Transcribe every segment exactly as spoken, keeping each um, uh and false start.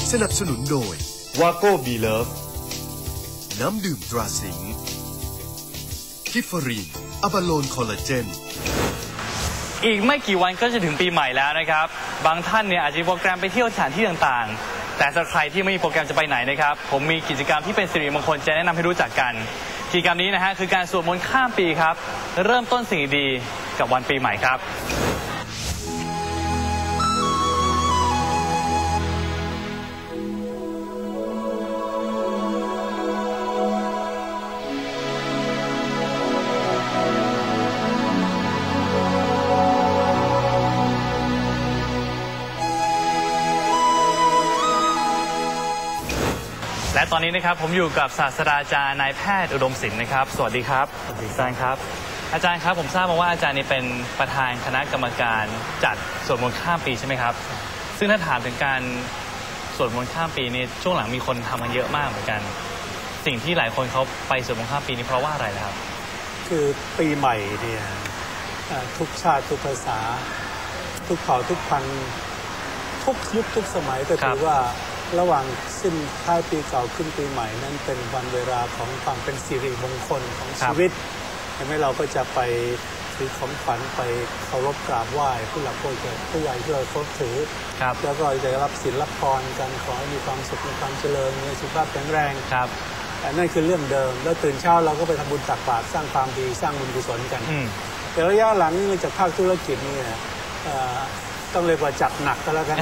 สนับสนุนโดยวาโก้บีเลิฟน้ำดื่มตราสิงห์กิฟฟรีนอะบาโลนคอลลาเจนอีกไม่กี่วันก็จะถึงปีใหม่แล้วนะครับบางท่านเนี่ยอาจจะมีโปรแกรมไปเที่ยวสถานที่ต่างๆแต่สำหรับใครที่ไม่มีโปรแกรมจะไปไหนนะครับผมมีกิจกรรมที่เป็นสิริมงคลจะแนะนำให้รู้จักกันกิจกรรมนี้นะฮะคือการสวดมนต์ข้ามปีครับเริ่มต้นสิ่งดีกับวันปีใหม่ครับและตอนนี้นะครับผมอยู่กับศาสตราจารย์นายแพทย์อุดมศิลป์นะครับสวัสดีครับสวัสดีอาจารย์ครับอาจารย์ครับผมทราบมาว่าอาจารย์นี่เป็นประธานคณะกรรมการจัดสวดมนต์ข้ามปีใช่ไหมครับซึ่งถ้าถามถึงการสวดมนต์ข้ามปีนี่ช่วงหลังมีคนทำมันเยอะมากเหมือนกันสิ่งที่หลายคนเขาไปสวดมนต์ข้ามปีนี่เพราะว่าอะไรนะครับคือปีใหม่เนี่ยทุกชาติทุกภาษาทุกเผ่าทุกพันธุ์ทุกยุคทุกสมัยก็ถือว่าระหว่างสิ้นท้ายปีเก่าขึ้นปีใหม่นั้นเป็นวันเวลาของความเป็นสิริมงคลของชีวิตใช่ไหมเราก็จะไปถือของขวัญไปเคารพกราบไหว้ผู้หลักผู้ใหญ่ผู้ใหญ่ที่เราเคารพถือแล้วก็จะรับศีลรับพรกันขอให้มีความสุขมีความเจริญมีสุขภาพแข็งแรงครับนั่นคือเรื่องเดิมแล้วตื่นเช้าเราก็ไปทำบุญตักบาตรสร้างความดีสร้างบุญกุศลกันแต่ระยะหลังนี่จากภาคธุรกิจนี่ต้องเรียกว่าจัดหนักก็แล้วกัน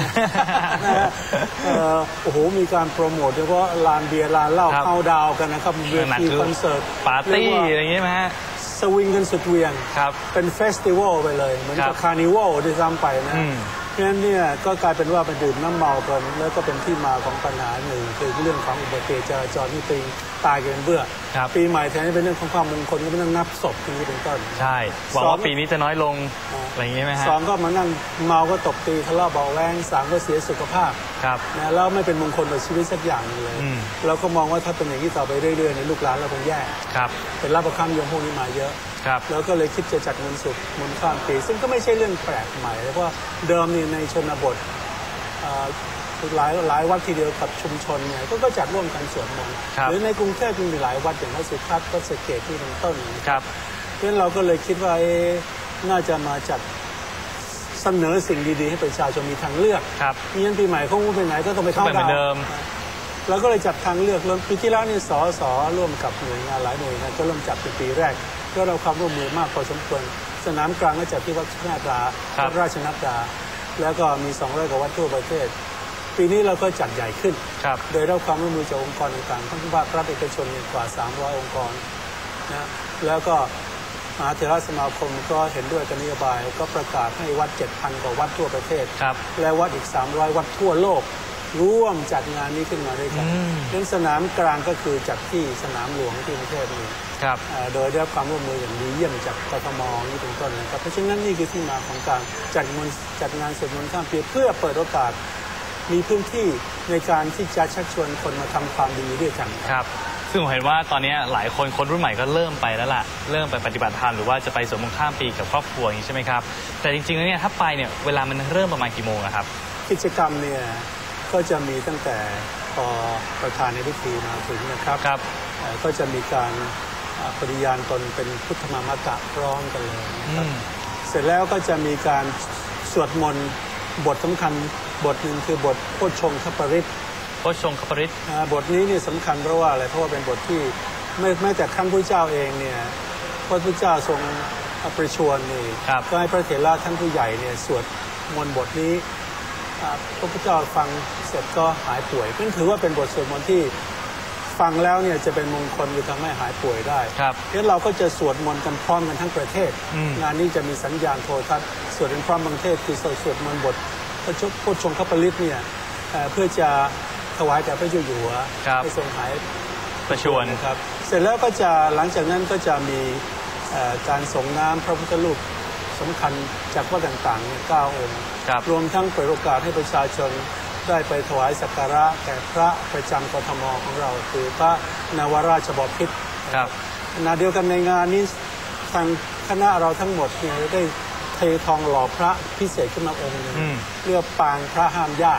โอ้โหมีการโปรโมทโดยเฉพาะลานเบียร์ลานเหล้าเข้าดาวกันนะครับเวทีคอนเสิร์ตปาร์ตี้อะไรอย่างเงี้ยไหมฮะสวิงกันสุดเวียงเป็นเฟสติวัลไปเลยเหมือนกับคาร์นิวัลด้วยซ้ำไปนะเพราะฉะนั้นเนี่ยก็กลายเป็นว่าเป็นดื่มน้ำเมากันแล้วก็เป็นที่มาของปัญหาหนึ่งคือเรื่องของอุบัติเหตุจราจรที่ตีตายกันเบื่อปีใหม่แทนที่เป็นเรื่องของความมงคลก็เป็นเรื่องนับศพนี้เป็นต้นใช่หวังว่าปีนี้จะน้อยลงอะไรอย่างเงี้ยไหมฮะสองก็มานั่งเมาก็ตบตีทะเลาะเบาแวงสามก็เสียสุขภาพนะแล้วไม่เป็นมงคลต่อชีวิตสักอย่างเลยเราก็มองว่าถ้าเป็นอย่างนี้ต่อไปเรื่อยๆในลูกหลานเราคงแย่เป็นรับประคำยมพวกนี้มาเยอะแล้วก็เลยคิดจะจัดมนต์สุขมนต์ข้ามปีซึ่งก็ไม่ใช่เรื่องแปลกใหม่เพราะว่าเดิมนี่ในชนบทหลายหลายวัดทีเดียวกับชุมชนเนี่ยก็จัดร่วมกันสวดมนต์หรือในกรุงเทพมีหลายวัดอย่างวัดสุทัศน์วัดสะเกษที่เป็นต้นครับเพราะฉะนั้นเราก็เลยคิดว่าน่าจะมาจัดเสนอสิ่งดีๆให้ประชาชนมีทางเลือกมียันปีใหม่เขาไปไหนก็ต้องไปเข้าดาวเราก็เลยจัดทางเลือกเริ่มปีที่แล้วนี่สสร่วมกับหน่วยงานหลายหน่วยงานก็เริ่มจัดเป็นปีแรกก็เราความร่วมมือมากพอสมควรสนามกลางก็จัดที่วัดนาดาวัดราชนัดดาแล้วก็มีสองร้อยกว่าวัดทั่วประเทศปีนี้เราก็จัดใหญ่ขึ้นโดยเราความร่วมมือจากองค์กรต่างๆทั้งภาครัฐเอกชนกว่าสามร้อยองค์กรนะแล้วก็มหาเถรสมาคมก็เห็นด้วยกับนโยบายก็ประกาศให้วัด เจ็ดพัน กว่าวัดทั่วประเทศและวัดอีกสามร้อยวัดทั่วโลกร่วมจัดงานนี้ขึ้นมาด้วยกันเรื่องสนามกลางก็คือจัดที่สนามหลวงที่กรุงเทพนี่โดยได้รับความร่วมมืออย่างดีเยี่ยมจากกทมนี่เป็นต้นนะครับเพราะฉะนั้นนี่คือที่มาของการจัดงานจัดงานสวดมนต์ข้ามปีเพื่อเปิดโอกาสมีพื้นที่ในการที่จะชักชวนคนมาทำความดีด้วยกันครับซึ่งผมเห็นว่าตอนนี้หลายคนคนรุ่นใหม่ก็เริ่มไปแล้วล่ะเริ่มไปปฏิบัติธรรมหรือว่าจะไปสวดมนต์ข้ามปีกับครอบครัวอย่างนี้ใช่ไหมครับแต่จริงๆแล้วเนี่ยถ้าไปเนี่ยเวลามันเริ่มประมาณกี่โมงครับกิจกรรมเนี่ยก็จะมีตั้งแต่พอประธานในพิธีมาถึงนะครับครับก็จะมีการปฏิญาณตนเป็นพุทธมามกะพร้อมกันเลยนะครับเสร็จแล้วก็จะมีการสวดมนต์บทสำคัญบทหนึ่งคือบทโพชฌงคปริตโพชฌงคปริตบทนี้นี่สำคัญเพราะว่าอะไรเพราะว่าเป็นบทที่ไม่แม้แต่ขั้นพระเจ้าเองเนี่ยพระพุทธเจ้าทรงประชวรนี่ก็ให้พระเถระท่านผู้ใหญ่เนี่ยสวดมนต์บทนี้พระพุทธเจ้าฟังเสร็จก็หายป่วยนั่นถือว่าเป็นบทสวดมนต์ที่ฟังแล้วเนี่ยจะเป็นมงคลคือทำให้หายป่วยได้เพราะเราก็จะสวดมนต์กันพร้อมกันทั้งประเทศงานนี้จะมีสัญญาณโทรทัศน์สวดเป็นพร้อมประเทศคือสวดมนต์บทพระโพชฌงคปริตเนี่ยเพื่อจะถวายแด่พระเจ้าอยู่หัวให้ทรงหายประชวรครับเสร็จแล้วก็จะหลังจากนั้นก็จะมีการส่งน้ำพระพุทธรูปสำคัญจากวัดต่างๆเก้าองค์รวมทั้งเปิดโอกาสให้ประชาชนได้ไปถวายสักการะแก่พระประจำกทมของเราคือพระนวราชบพิตรขณะเดียวกันในงานนี้ทางคณะเราทั้งหมดเนี่ยได้เททองหล่อพระพิเศษขึ้นมาองค์หนึ่งเรียกปางพระห้ามญาติ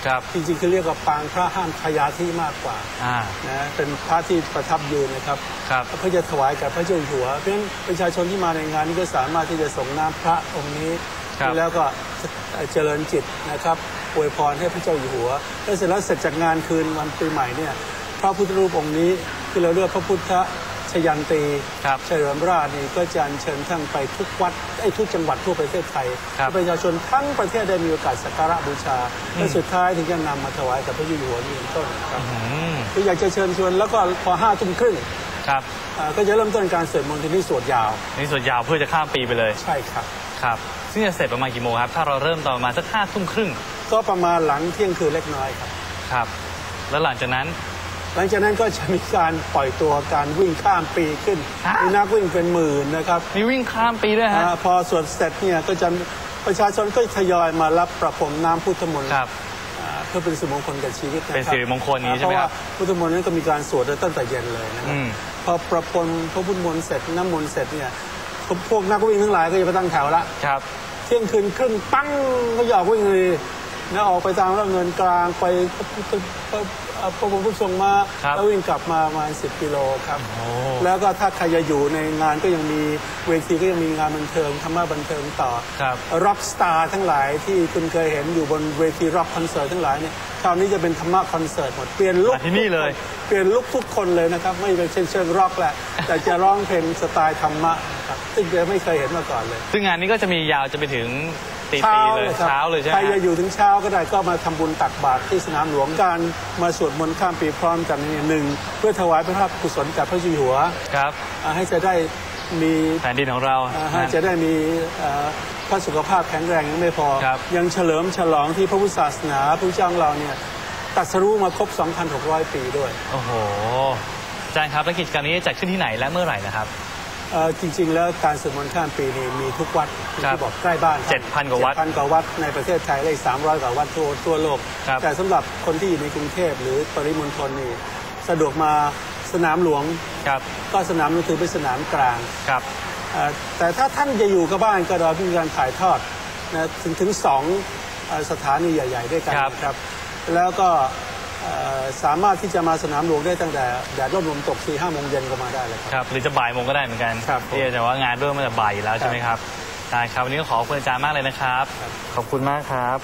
จริงๆคือเรียกว่าปางพระห้ามขยาธิมากกว่านะเป็นพระที่ประทับยืนนะครับเพื่อจะถวายกับพระเจ้าอยู่หัวเพราะฉะนั้นประชาชนที่มาในงานนี้ก็สามารถที่จะส่งน้ำพระองค์นี้แล้วก็เจริญจิตนะครับอวยพรให้พระเจ้าอยู่หัวแล้วเสร็จแล้วเสร็จจากงานคืนวันปีใหม่เนี่ยพระพุทธรูปองค์นี้ที่เราเรียกพระพุทธชยันตีเฉลิมราชนี่ก็จะเชิญท่านไปทุกวัดไอ้ทุกจังหวัดทั่วประเทศไทยประชาชนทั้งประเทศได้มีโอกาสสักการะบูชาและสุดท้ายถึงจะนำมาถวายกับพระเจ้าอยู่หัวนี่เป็นต้นครับก็อยากจะเชิญชวนแล้วก็พอห้าทุ่มครึ่งครับก็จะเริ่มต้นการสวดมนต์ที่นี่สวดยาวนี่สวดยาวเพื่อจะข้ามปีไปเลยใช่ครับครับซึ่งจะเสร็จประมาณกี่โมงครับถ้าเราเริ่มตอนประมาณสักห้าทุ่มครึ่งก็ประมาณหลังเที่ยงคืนเล็กน้อยครับครับแล้วหลังจากนั้นหลังจากนั้นก็จะมีการปล่อยตัวการวิ่งข้ามปีขึ้นมีนักวิ่งเป็นหมื่นนะครับมีวิ่งข้ามปีด้วยฮะพอสวดเสร็จเนี่ยก็จะประชาชนก็ทยอยมารับประพรมน้ำพุทธมนต์เพื่อเป็นสิริมงคลกับชีวิตเป็นสิริมงคลนี้ใช่ไหมครับพุทธมนต์นั้นก็มีการสวดตั้งแต่เย็นเลยนะครับพอประพรมพระพุทธมนต์เสร็จน้ำมนต์เสร็จเนี่ยพวกนักวิ่งทั้งหลายก็จะไปตั้งแถวละเที่ยงคืนครึ่งปั้งก็อยากวิ่งเลยนะออกไปตามรับเงินกลางไปพระพุทธทรงมาแล้ววิ่งกลับมาประมาณสิบกิโลครับแล้วก็ถ้าใครจะอยู่ในงานก็ยังมีเวทีก็ยังมีงานบันเทิงธรรมะบันเทิงต่อร็อกสตาร์ทั้งหลายที่คุณเคยเห็นอยู่บนเวทีร็อกคอนเสิร์ตทั้งหลายเนี่ยคราวนี้จะเป็นธรรมะคอนเสิร์ตหมดเปลี่ยนลุคที่นี่เลยเปลี่ยนลุคทุกคนเลยนะครับไม่เป็นเชิงร็อกแหละแต่จะร้องเพลงสไตล์ธรรมะครับซึ่งไม่เคยเห็นมาก่อนเลยซึ่งงานนี้ก็จะมียาวจะไปถึงตีตีเลยเช้าเลยใช่ไหมใครจะอยู่ถึงเช้าก็ได้ก็มาทำบุญตักบาตรที่สนามหลวงการมาสวดมนต์ข้ามปีพร้อมกันนี่หนึ่งเพื่อถวายพระราชกุศลกับพระเจ้าอยู่หัวครับให้จะได้มีแผ่นดินของเราให้จะได้มีพระสุขภาพแข็งแรงยังไม่พอยังเฉลิมฉลองที่พระพุทธศาสนาพระเจ้าเราเนี่ยตรัสรู้มาครบ สองพันหกร้อย ปีด้วยโอ้โหอาจารย์ครับและกิจกรรมนี้จัดขึ้นที่ไหนและเมื่อไหร่นะครับจริงๆแล้วการสวดมนต์ข้ามปีนี้มีทุกวัดที่บอกใกล้บ้านเจ็ดพันกว่าวัดเจ็ดพันกว่าวัดในประเทศไทยและสามร้อยกว่าวัดทั่วทั่วโลกแต่สำหรับคนที่อยู่ในกรุงเทพหรือปริมณฑลนี่สะดวกมาสนามหลวงก็สนามหลวงถือเป็นสนามกลางแต่ถ้าท่านจะอยู่กับบ้านก็เรามีการถ่ายทอดนะถึงถึงสองสถานีใหญ่ๆด้วยกันครับแล้วก็สามารถที่จะมาสนามหลวงได้ตั้งแต่แดดร่มลมตกสี่ห้าโมงเย็นก็มาได้เลยครับหรือจะบ่ายโมงก็ได้เหมือนกันที่จะว่างานเริ่มมาแต่บ่ายแล้วใช่ไหมครับได้ครับวันนี้ก็ขอบคุณอาจารย์มากเลยนะครับขอบคุณมากครับ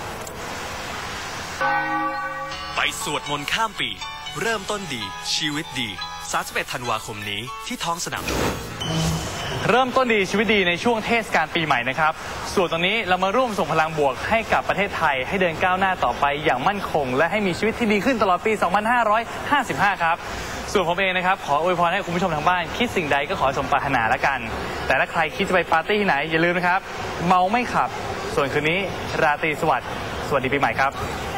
ไปสวดมนต์ข้ามปีเริ่มต้นดีชีวิตดีสามสิบเอ็ดธันวาคมนี้ที่ท้องสนามหลวงเริ่มต้นดีชีวิตดีในช่วงเทศกาลปีใหม่นะครับส่วนตรงนี้เรามาร่วมส่งพลังบวกให้กับประเทศไทยให้เดินก้าวหน้าต่อไปอย่างมั่นคงและให้มีชีวิตที่ดีขึ้นตลอดปี สองพันห้าร้อยห้าสิบห้า ครับส่วนผมเองนะครับขออวยพรให้คุณผู้ชมทางบ้านคิดสิ่งใดก็ขอสมปรารถนาละกันแต่ถ้าใครคิดจะไปปาร์ตี้ที่ไหนอย่าลืมนะครับเมาไม่ขับส่วนคืนนี้ราตรีสวัสดิ์สวัสดีปีใหม่ครับ